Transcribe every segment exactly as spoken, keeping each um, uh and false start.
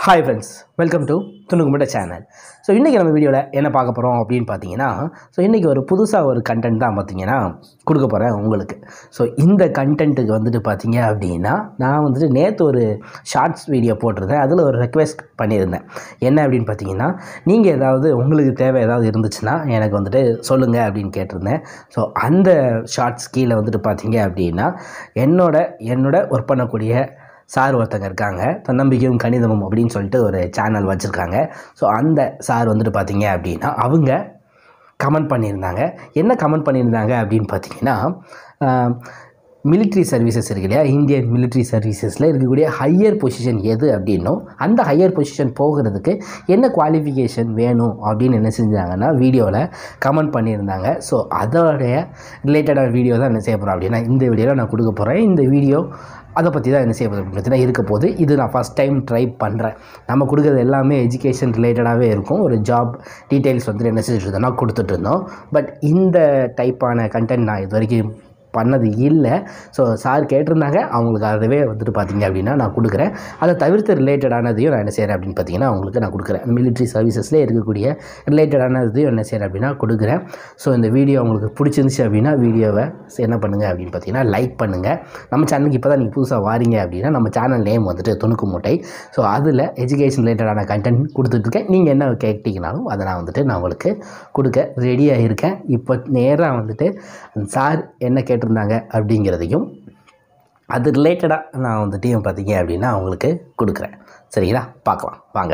Hi friends, welcome to துணுக்குமுட்ட channel. So இன்றைக்கி நம்ம வீடியோவில் என்ன பார்க்க போகிறோம் அப்படின்னு பார்த்தீங்கன்னா, ஸோ இன்றைக்கி ஒரு புதுசாக ஒரு கண்டென்ட் தான் பார்த்தீங்கன்னா கொடுக்க போகிறேன் உங்களுக்கு. ஸோ இந்த கண்டென்ட்டுக்கு வந்துட்டு பார்த்தீங்க அப்படின்னா, நான் வந்துட்டு நேற்று ஒரு ஷார்ட்ஸ் வீடியோ போட்டிருந்தேன். அதில் ஒரு ரெக்வெஸ்ட் பண்ணியிருந்தேன். என்ன அப்படின்னு பார்த்தீங்கன்னா, நீங்கள் ஏதாவது உங்களுக்கு தேவை ஏதாவது இருந்துச்சுன்னா எனக்கு வந்துட்டு சொல்லுங்கள் அப்படின்னு கேட்டிருந்தேன். ஸோ அந்த ஷார்ட்ஸ் கீழே வந்துட்டு பார்த்தீங்க அப்படின்னா, என்னோட என்னோட ஒர்க் பண்ணக்கூடிய சார் ஒருத்தங்க இருக்காங்க, தன்னம்பிக்கையும் கணிதமும் அப்படின்னு சொல்லிட்டு ஒரு சேனல் வச்சுருக்காங்க. ஸோ அந்த சார் வந்துட்டு பார்த்தீங்க அப்படின்னா அவங்க கமெண்ட் பண்ணியிருந்தாங்க. என்ன கமெண்ட் பண்ணியிருந்தாங்க அப்படின்னு பார்த்தீங்கன்னா, மிலிட்ரி சர்வீசஸ் இருக்கு இல்லையா, இந்தியன் மிலிட்ரி சர்வீசஸில் இருக்கக்கூடிய ஹையர் பொசிஷன் எது அப்படின்னும், அந்த ஹையர் பொசிஷன் போகிறதுக்கு என்ன குவாலிஃபிகேஷன் வேணும் அப்படின்னு என்ன செஞ்சாங்கன்னா வீடியோவில் கமெண்ட் பண்ணியிருந்தாங்க. ஸோ அதோடைய ரிலேட்டடான வீடியோ தான் என்ன செய்ய போகிறோம் அப்படின்னா இந்த வீடியோவில் நான் கொடுக்க போகிறேன். இந்த வீடியோ அதை பற்றி தான் என்ன செய்ய போகுது அப்படின்னு பார்த்தீங்கன்னா இருக்க போது. இது நான் ஃபஸ்ட் டைம் ட்ரை பண்ணுறேன். நம்ம கொடுக்குறது எல்லாமே எஜுகேஷன் ரிலேட்டடாகவே இருக்கும். ஒரு ஜாப் டீட்டெயில்ஸ் வந்துட்டு என்ன செஞ்சுட்டு இருந்தோம்னா கொடுத்துட்டு இருந்தோம். பட் இந்த டைப்பான கண்டென்ட் நான் இது வரைக்கும் பண்ணது இல்லை. ஸோ சார் கேட்டிருந்தாங்க, அவங்களுக்கு அதுவே வந்துட்டு பார்த்தீங்க அப்படின்னா நான் கொடுக்குறேன். அதை தவிர்த்து ரிலேட்டடானதையும் நான் என்ன செய்கிறேன் அப்படின்னு பார்த்தீங்கன்னா அவங்களுக்கு நான் கொடுக்குறேன். மிலிட்ரி சர்வீசஸ்லேயே இருக்கக்கூடிய ரிலேட்டடானதையும் என்ன செய்கிறேன் அப்படின்னா கொடுக்குறேன். ஸோ இந்த வீடியோ உங்களுக்கு பிடிச்சிருந்துச்சு அப்படின்னா வீடியோவை என்ன பண்ணுங்கள் அப்படின்னு பார்த்தீங்கன்னா லைக் பண்ணுங்கள். நம்ம சேனலுக்கு இப்போ தான் நீங்கள் புதுசாக வாரீங்க அப்படின்னா நம்ம சேனல் நேம் வந்துட்டு துணுக்கு மூட்டை. ஸோ அதில் எஜுகேஷன் ரிலேட்டடான கண்டென்ட் கொடுத்துட்ருக்கேன். நீங்கள் என்ன கேட்டிங்கனாலும் அதை நான் வந்துட்டு நான் உங்களுக்கு கொடுக்க ரெடியாக இருக்கேன். இப்போ நேராக வந்துட்டு சார் என்ன கேட்டு இருந்தாங்க அப்படிங்கிறதையும் அது ரிலேட்டடாக நான் வந்துட்டு பார்த்தீங்க அப்படின்னா அவங்களுக்கு கொடுக்குறேன். சரிங்களா, பார்க்கலாம் வாங்க.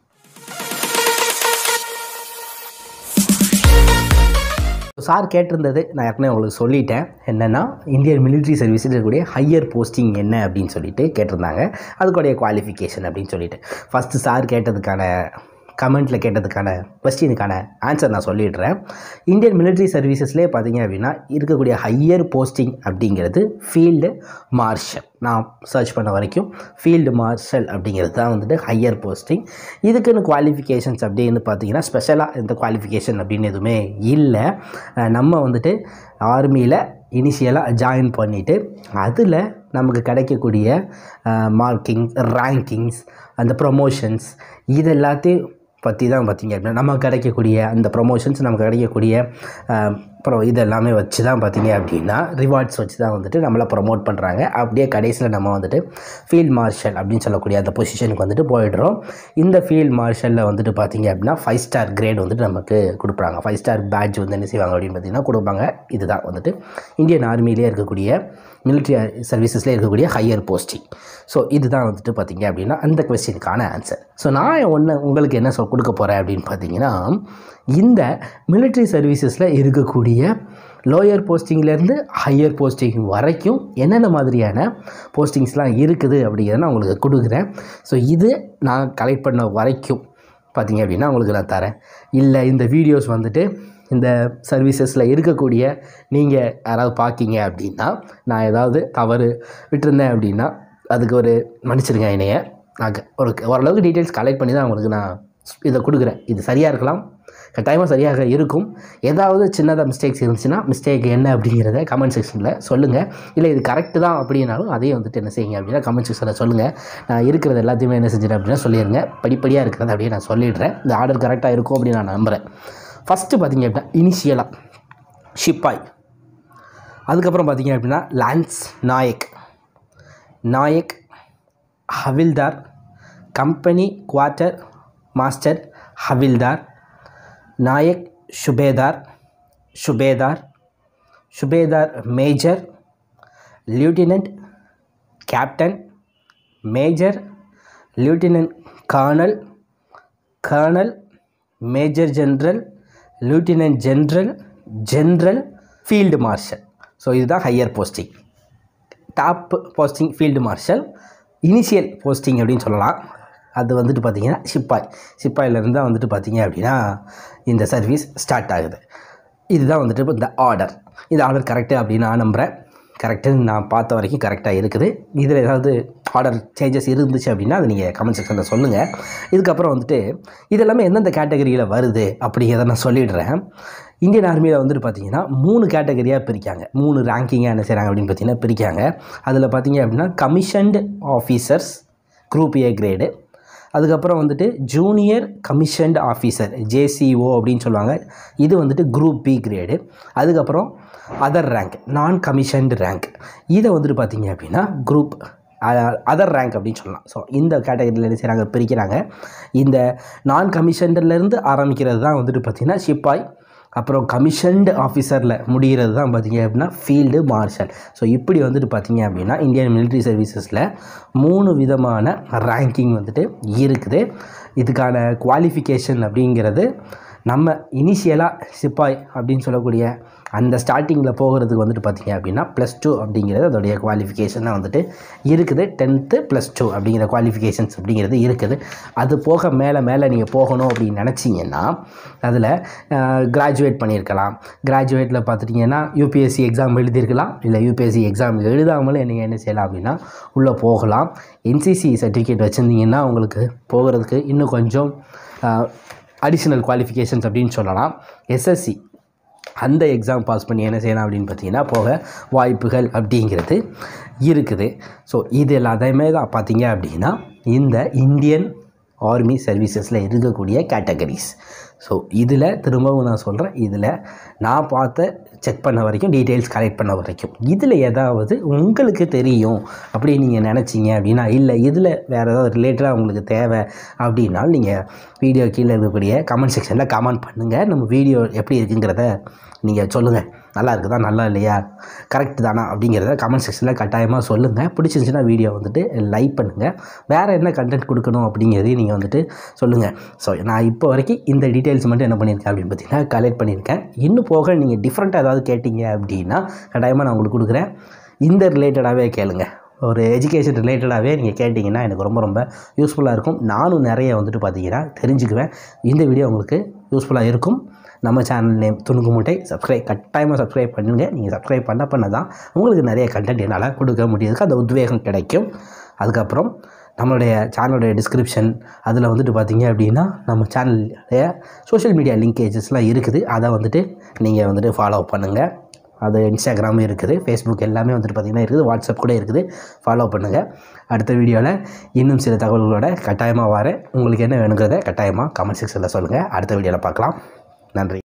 சார் கேட்டிருந்தது நான் ஏற்கனவே உங்களுக்கு சொல்லிட்டேன். என்னென்னா இந்தியன் மிலிட்ரி சர்வீஸில் இருக்கக்கூடிய ஹையர் போஸ்டிங் என்ன அப்படின்னு சொல்லிட்டு கேட்டிருந்தாங்க. அதுக்குடைய குவாலிஃபிகேஷன் அப்படின்னு சொல்லிட்டு ஃபஸ்ட்டு சார் கேட்டதுக்கான கமெண்ட்டில் கேட்டதுக்கான கொஸ்டினுக்கான ஆன்சர் நான் சொல்லிடுறேன். இந்தியன் மிலிட்ரி சர்வீசஸ்லேயே பார்த்தீங்க அப்படின்னா இருக்கக்கூடிய ஹையர் போஸ்டிங் அப்படிங்கிறது ஃபீல்டு மார்ஷல். நான் சர்ச் பண்ண வரைக்கும் ஃபீல்டு மார்ஷல் அப்படிங்கிறது தான் வந்துட்டு ஹையர் போஸ்டிங். இதுக்குன்னு குவாலிஃபிகேஷன்ஸ் அப்படின்னு பார்த்தீங்கன்னா ஸ்பெஷலாக எந்த குவாலிஃபிகேஷன் அப்படின்னு எதுவுமே இல்லை. நம்ம வந்துட்டு ஆர்மியில் இனிஷியலாக ஜாயின் பண்ணிவிட்டு அதில் நமக்கு கிடைக்கக்கூடிய மார்க்கிங், ரேங்கிங்ஸ், அந்த ப்ரொமோஷன்ஸ் இது எல்லாத்தையும் பற்றி தான் பார்த்திங்க அப்படின்னா நமக்கு கிடைக்கக்கூடிய அந்த ப்ரொமோஷன்ஸ் நமக்கு கிடைக்கக்கூடிய அப்புறம் இது எல்லாமே வச்சு தான் பார்த்திங்க அப்படின்னா ரிவார்ட்ஸ் வச்சு தான் வந்துட்டு நம்மளை ப்ரொமோட் பண்ணுறாங்க. அப்படியே கடைசியில் நம்ம வந்துட்டு ஃபீல்ட் மார்ஷல் அப்படின்னு சொல்லக்கூடிய அந்த பொசிஷனுக்கு வந்துட்டு போயிடுறோம். இந்த ஃபீல்ட் மார்ஷலில் வந்துட்டு பார்த்திங்க அப்படின்னா ஃபைவ் ஸ்டார் கிரேட் வந்துட்டு நமக்கு கொடுப்பாங்க. ஃபைவ் ஸ்டார் பேட்ச் வந்து என்ன செய்வாங்க அப்படின்னு பார்த்திங்கன்னா கொடுப்பாங்க. இதுதான் வந்துட்டு இந்தியன் ஆர்மியிலே இருக்கக்கூடிய மிலிட்ரி சர்வீசஸில் இருக்கக்கூடிய ஹையர் போஸ்டிங். ஸோ இதுதான் வந்துட்டு பார்த்திங்க அப்படின்னா அந்த கொஸ்டினுக்கான ஆன்சர். ஸோ நான் ஒன்று உங்களுக்கு என்ன சொல் கொடுக்க போகிறேன் அப்படின்னு பார்த்தீங்கன்னா, இந்த மிலிட்ரி சர்வீசஸில் இருக்கக்கூடிய லோயர் போஸ்டிங்லேருந்து ஹையர் போஸ்டிங் வரைக்கும் என்னென்ன மாதிரியான போஸ்டிங்ஸ்லாம் இருக்குது அப்படிங்கிறத நான் உங்களுக்கு கொடுக்குறேன். ஸோ இது நான் கலெக்ட் பண்ண வரைக்கும் பார்த்திங்க அப்படின்னா உங்களுக்கு நான் தரேன். இல்லை இந்த வீடியோஸ் வந்துட்டு இந்த சர்வீசஸில் இருக்கக்கூடிய நீங்கள் யாராவது பார்க்கிங்க அப்படின்னா நான் ஏதாவது தவறு விட்டுருந்தேன் அப்படின்னா அதுக்கு ஒரு மன்னிச்சிருங்க என்னைய. நான் ஒரு ஓரளவுக்கு டீட்டெயில்ஸ் கலெக்ட் பண்ணி தான் உங்களுக்கு நான் இதை கொடுக்குறேன். இது சரியாக இருக்கலாம், கட்டாயமாக சரியாக இருக்கும். ஏதாவது சின்னதாக மிஸ்டேக்ஸ் இருந்துச்சுன்னா மிஸ்டேக் என்ன அப்படிங்கிறத கமெண்ட் செக்ஷனில் சொல்லுங்கள். இல்லை இது கரெக்டு தான் அப்படின்னாலும் அதையும் வந்துட்டு என்ன செய்யுங்க அப்படின்னா கமெண்ட் செக்ஷனில் சொல்லுங்கள். நான் இருக்கிறது எல்லாத்தையுமே என்ன செஞ்சிடறேன் அப்படின்னா சொல்லிடுங்க. படிப்படியாக இருக்கிறத அப்படியே நான் சொல்லிடுறேன். இந்த ஆர்டர் கரெக்டாக இருக்கும் அப்படின்னு நான் நம்புகிறேன். ஃபஸ்ட்டு பார்த்திங்க அப்படின்னா இனிஷியலாக ஷிப்பாய், அதுக்கப்புறம் பார்த்திங்க அப்படின்னா lance naik, naik, havildar, company quarter master havildar, naik, subedar, subedar, subedar major, lieutenant, captain, major, lieutenant colonel, colonel, major general, lieutenant general, general, field marshal. So இதுதான் higher posting. Top posting field marshal. Initial posting அப்படின்னு சொல்லலாம். அது வந்துட்டு பார்த்திங்கன்னா சிப்பாய். சிப்பாயிலேருந்து தான் வந்துட்டு பார்த்திங்க அப்படின்னா இந்த சர்வீஸ் ஸ்டார்ட் ஆகுது. இதுதான் வந்துட்டு இப்போ இந்த ஆர்டர். இந்த ஆர்டர் கரெக்டு அப்படின்னு நான் நம்புகிறேன். கரெக்டுன்னு நான் பார்த்த வரைக்கும் கரெக்டாக இருக்குது. இதில் ஏதாவது ஆர்டர் சேஞ்சஸ் இருந்துச்சு அப்படின்னா அதை நீங்கள் கமெண்ட் செக்ஷனில் சொல்லுங்கள். இதுக்கப்புறம் வந்துட்டு இதெல்லாமே எந்தெந்த கேட்டகரியில் வருது அப்படிங்கிறத நான் சொல்லிடுறேன். இந்தியன் ஆர்மியில் வந்துட்டு பார்த்திங்கன்னா மூணு கேட்டகரியாக பிரிக்காங்க. மூணு ரேங்கிங்காக என்ன செய்கிறாங்க அப்படின்னு பார்த்திங்கன்னா பிரிக்காங்க. அதில் பார்த்திங்க அப்படின்னா commissioned officers group A grade, அதுக்கப்புறம் வந்துட்டு ஜூனியர் கமிஷன்டு ஆஃபீஸர் ஜேசிஓ அப்படின்னு சொல்லுவாங்க. இது வந்துட்டு குரூப் பி கிரேடு. அதுக்கப்புறம் other rank non commissioned rank. இதை வந்துட்டு பார்த்தீங்க அப்படின்னா குரூப் அதர் ரேங்க் அப்படின்னு சொல்லலாம். ஸோ இந்த கேட்டகரியில் என்ன செய்கிறாங்க, பிரிக்கிறாங்க. இந்த நான் கமிஷன்லேருந்து ஆரம்பிக்கிறது தான் வந்துட்டு பார்த்திங்கன்னா சிப்பாய். அப்புறம் கமிஷன்டு ஆஃபீஸரில் முடிகிறது தான் பார்த்திங்க அப்படின்னா ஃபீல்டு மார்ஷல். ஸோ இப்படி வந்துட்டு பார்த்திங்க அப்படின்னா இந்தியன் மிலிட்ரி சர்வீசஸில் மூணு விதமான ரேங்கிங் வந்துட்டு இருக்குது. இதுக்கான குவாலிஃபிகேஷன் அப்படிங்கிறது நம்ம இனிஷியலாக சிப்பாய் அப்படின்னு சொல்லக்கூடிய அந்த ஸ்டார்டிங்கில் போகிறதுக்கு வந்துட்டு பார்த்திங்க அப்படின்னா ப்ளஸ் டூ அப்படிங்கிறது அதோடைய குவாலிஃபிகேஷனாக வந்துட்டு இருக்குது. டென்த்து ப்ளஸ் டூ அப்படிங்கிற குவாலிஃபிகேஷன்ஸ் அப்படிங்கிறது இருக்குது. அது போக மேலே மேலே நீங்கள் போகணும் அப்படின்னு நினச்சிங்கன்னா அதில் கிராஜுவேட் பண்ணியிருக்கலாம். கிராஜுவேட்டில் பார்த்துட்டிங்கன்னா யூபிஎஸ்சி எக்ஸாம் எழுதியிருக்கலாம். இல்லை யூபிஎஸ்சி எக்ஸாம் எழுதாமலே நீங்கள் என்ன செய்யலாம் அப்படின்னா உள்ளே போகலாம். என்சிசி சர்டிஃபிகேட் வச்சுருந்தீங்கன்னா உங்களுக்கு போகிறதுக்கு இன்னும் கொஞ்சம் அடிஷ்னல் குவாலிஃபிகேஷன்ஸ் அப்படின்னு சொல்லலாம். எஸ்எஸ்சி அந்த எக்ஸாம் பாஸ் பண்ணி என்ன செய்யலாம் அப்படின்னு பார்த்தீங்கன்னா போக வாய்ப்புகள் அப்படிங்கிறது இருக்குது. ஸோ இது எல்லாத்தையுமே தான் பார்த்தீங்க அப்படின்னா இந்த இந்தியன் ஆர்மி சர்வீசஸில் இருக்கக்கூடிய கேட்டகரிஸ். ஸோ இதில் திரும்பவும் நான் சொல்கிறேன், இதில் நான் பார்த்த செக் பண்ண வரைக்கும் டீட்டெயில்ஸ் கலெக்ட் பண்ண வரைக்கும் இதில் ஏதாவது உங்களுக்கு தெரியும் அப்படி நீங்கள் நினச்சிங்க அப்படின்னா, இல்லை இதில் வேறு ஏதாவது ரிலேட்டடாக உங்களுக்கு தேவை அப்படின்னாலும் நீங்கள் வீடியோ கீழே இருக்கக்கூடிய கமெண்ட் செக்ஷனில் கமெண்ட் பண்ணுங்கள். நம்ம வீடியோ எப்படி இருக்குங்கிறத நீங்கள் சொல்லுங்கள். நல்லா இருக்குதா, நல்லா இல்லையா, கரெக்ட் தானா அப்படிங்கிறத கமெண்ட் செக்ஷனில் கட்டாயமாக சொல்லுங்கள். பிடிச்சிருந்துச்சுன்னா வீடியோ வந்துட்டு லைக் பண்ணுங்கள். வேறு என்ன கண்டென்ட் கொடுக்கணும் அப்படிங்கிறதையும் நீங்கள் வந்துட்டு சொல்லுங்கள். ஸோ நான் இப்போ வரைக்கும் இந்த டீட்டெயில்ஸ் மட்டும் என்ன பண்ணியிருக்கேன் அப்படின்னு பார்த்தீங்கன்னா கலெக்ட் பண்ணியிருக்கேன். இன்னும் போக நீங்கள் டிஃப்ரெண்ட்டாக ஏதாவது கேட்டிங்க அப்படின்னா கட்டாயமாக நான் உங்களுக்கு கொடுக்குறேன். இந்த ரிலேட்டடாகவே கேளுங்க. ஒரு எஜுகேஷன் ரிலேட்டடாகவே நீங்கள் கேட்டிங்கன்னா எனக்கு ரொம்ப ரொம்ப யூஸ்ஃபுல்லாக இருக்கும். நானும் நிறைய வந்துட்டு பார்த்தீங்கன்னா தெரிஞ்சுக்குவேன். இந்த வீடியோ உங்களுக்கு யூஸ்ஃபுல்லாக இருக்கும். நம்ம சேனல் நேம் துணுக்கு மூட்டை. சப்ஸ்கிரைப் கட்டாயமாக சப்ஸ்கிரைப் பண்ணுங்கள். நீங்கள் சப்ஸ்கிரைப் பண்ண பண்ண தான் உங்களுக்கு நிறைய கண்டென்ட் என்னால் கொடுக்க முடியுதுக்கு அந்த உத்வேகம் கிடைக்கும். அதுக்கப்புறம் நம்மளுடைய சேனலுடைய டிஸ்கிரிப்ஷன் அதில் வந்துட்டு பார்த்திங்க அப்படின்னா நம்ம சேனலுடைய சோஷியல் மீடியா லிங்கேஜஸ்லாம் இருக்குது. அதை வந்துட்டு நீங்கள் வந்துட்டு ஃபாலோ பண்ணுங்கள். அது இன்ஸ்டாகிராம் இருக்குது, ஃபேஸ்புக் எல்லாமே வந்துட்டு பார்த்திங்கன்னா இருக்குது, வாட்ஸ்அப் கூட இருக்குது. ஃபாலோ பண்ணுங்கள். அடுத்த வீடியோவில் இன்னும் சில தகவல்களோட கட்டாயமாக வரேன். உங்களுக்கு என்ன வேணுங்கிறத கட்டாயமாக கமெண்ட் செக்ஷனில் சொல்லுங்கள். அடுத்த வீடியோவில் பார்க்கலாம். நன்றி.